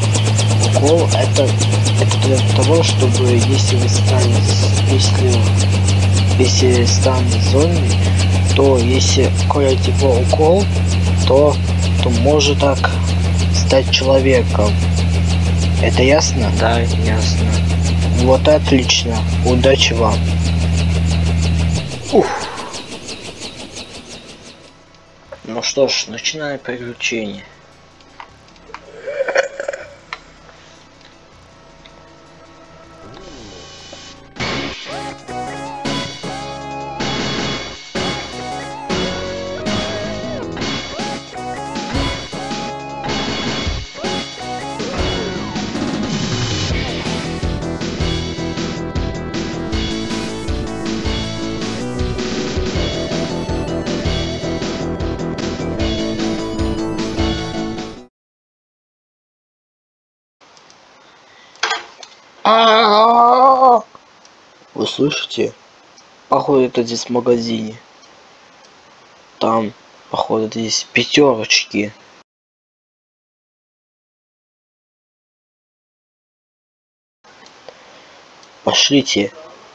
Укол это для того, чтобы если станет зомби, то если колять его укол, то может так стать человеком. Это ясно? Да, ясно. Вот отлично. Удачи вам. Ух. Ну что ж, начинаем приключение. Вы слышите? Походу это здесь в магазине. Там, походу, здесь пятерочки. Пошлите.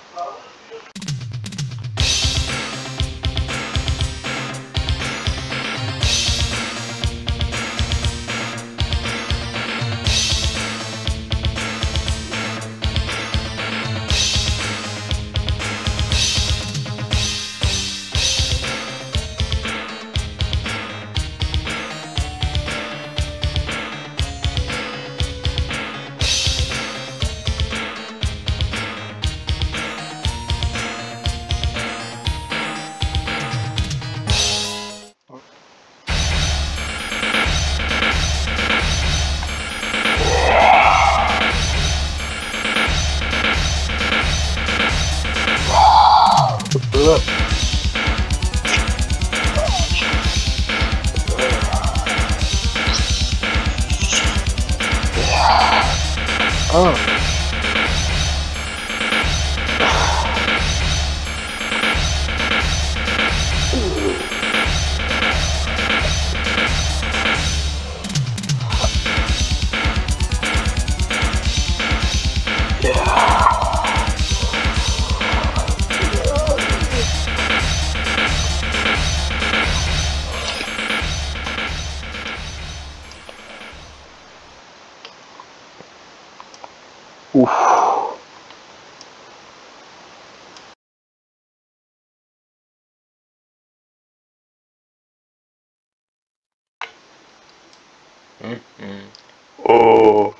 Уф. О.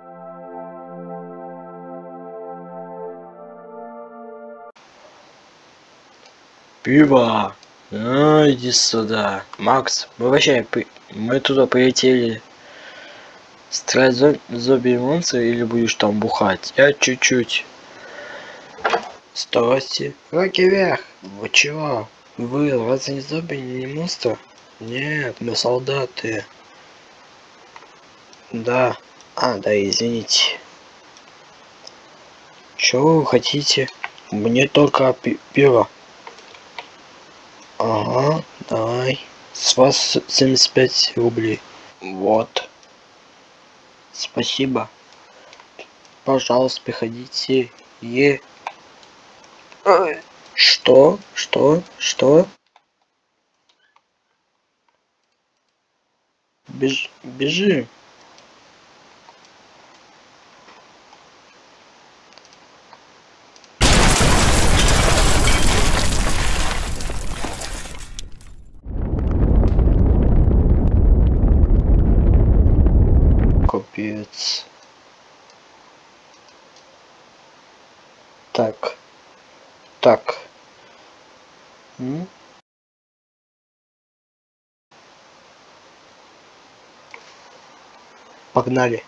Пиво. Иди сюда. Макс, мы туда полетели. Стрелять зомби-монстра или будешь там бухать? Я чуть-чуть. Стойте. Руки вверх. Вы чего? Вы разве не зомби, не монстр? Нет, мы солдаты. Да. Да, извините. Чего вы хотите? Мне только пиво. Ага, давай. С вас 75 рублей. Вот. Спасибо. Пожалуйста, приходите. Что? Бежи. Капец. Так. Погнали.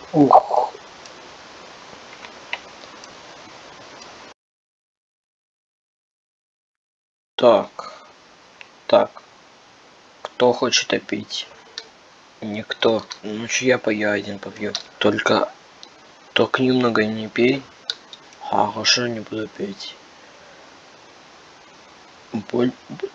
Ух. Так. Так. Кто хочет пить? Никто. Ну я один попью. Только немного не пей. Хорошо, не буду пить. Боль.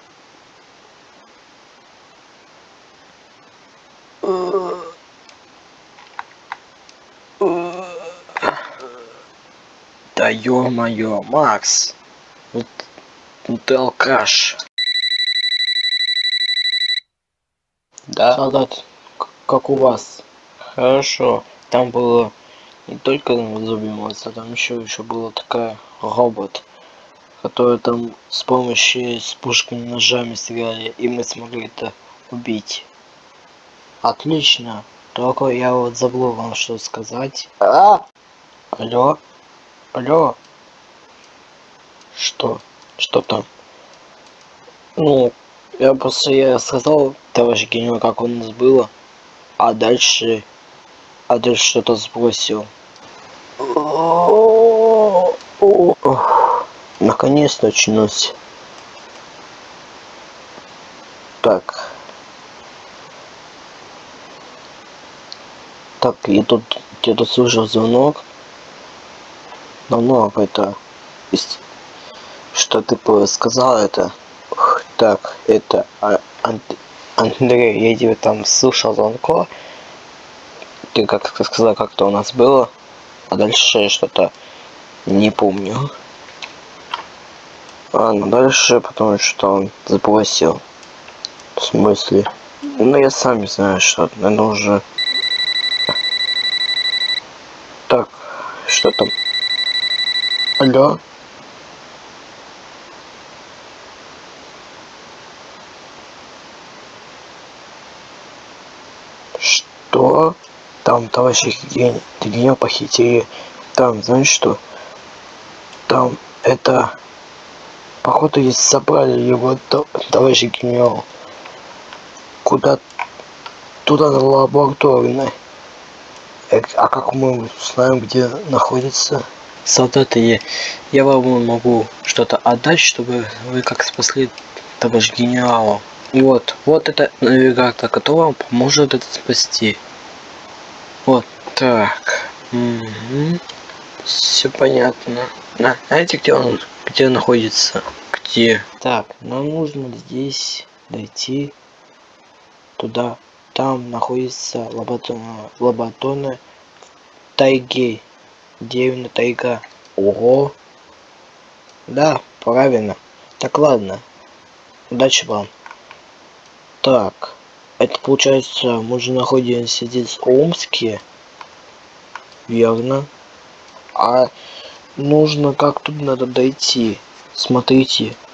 Да ё-моё, Макс. Вот ты алкаш. Да? Солдат, как у вас? Хорошо. Там было не только зомби монстр, там еще была такая робот, которая там с помощью с пушками, ножами стреляли, и мы смогли это убить. Отлично. Только я вот забыл вам что сказать. Алло? Алло? Что? Что там? Ну, я сказал, товарищ генерал, как у нас было, а дальше что-то сбросил. Наконец-то очнулся. Так, я тут слышал звонок. Давно это, что ты сказал это. Так, это Андрей, я тебе там слушал звонко. Ты как сказал, как-то у нас было, а дальше что-то не помню. Ладно, дальше, потому что он запросил. В смысле? Ну я сам не знаю, что это уже. Так, что там? Алло? Что? Там товарищи генерал похитили. Там, знаешь что? Там это... Походу, если собрали его товарищи генерал. Куда? Туда на лабораторной. А как мы знаем, где находится? Солдаты, я вам могу что-то отдать, чтобы вы как спасли товарищ генерала. И вот это навигатор, который вам поможет это спасти. Вот так. Угу. Все понятно. Знаете, где он находится? Где? Так, нам нужно здесь дойти туда. Там находится лабораторная в тайге. Деревня тайга. Ого. Да, правильно. Так, ладно. Удачи вам. Так. Это получается, мы же находимся здесь в Омске. Верно. А нужно, как тут надо дойти? Смотрите.